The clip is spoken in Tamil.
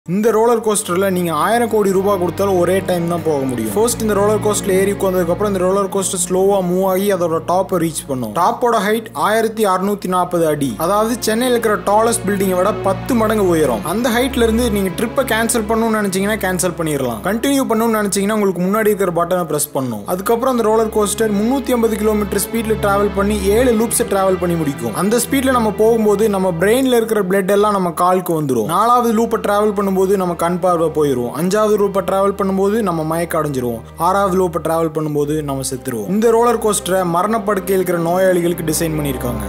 இந்த ரோலர் கோஸ்டர்ல நீங்க 1000 கோடி ரூபாய் கொடுத்தாலும் ஒரே டைம் தான் போக முடியும். ஃபர்ஸ்ட் இந்த ரோலர் கோஸ்டர்ல ஏறி உட்கார்ந்ததுக்கு அப்புறம் இந்த ரோலர் கோஸ்டர் ஸ்லோவா மூவ் ஆகி அதோட டாப்பை ரீச் பண்ணும். டாப்போட ஹைட் 1640 அடி. அதாவது சென்னையில் இருக்கிற டாலஸ்ட் பில்டிங்கை விட 10 மடங்கு உயரம். அந்த ஹைட்ல இருந்து நீங்க ட்ரிப்பை கேன்சல் பண்ணணும்னு நினைச்சீங்கன்னா கேன்சல் பண்ணிடலாம். கண்டினியூ பண்ணணும்னு நினைச்சீங்கன்னா உங்களுக்கு முன்னாடி இருக்கிற பட்டனை பிரஸ் பண்ணணும். அதுக்கப்புறம் அந்த ரோலர் கோஸ்டர் 350 கிலோமீட்டர் ஸ்பீட்ல டிராவல் பண்ணி 7 லூப்ஸ் டிராவல் பண்ணி முடிக்கும். அந்த ஸ்பீட்ல நம்ம போகும்போது நம்ம பிரெயின்ல இருக்கிற பிளட் எல்லாம் நம்ம காலுக்கு வந்துடும். 4வது லூப்பை டிராவல் பண்ணும்போது நம்ம கண் பார்வை போயிடும். 5வது லூப்பை டிராவல் பண்ணும்போது நம்ம மயக்க அடைஞ்சிருவோம். 6வது லூப்பை டிராவல் பண்ணும்போது நம்ம செத்துருவோம். இந்த ரோலர் கோஸ்டரை மரணப்படுக்கையில் இருக்கிற நோயாளிகளுக்கு டிசைன் பண்ணியிருக்காங்க.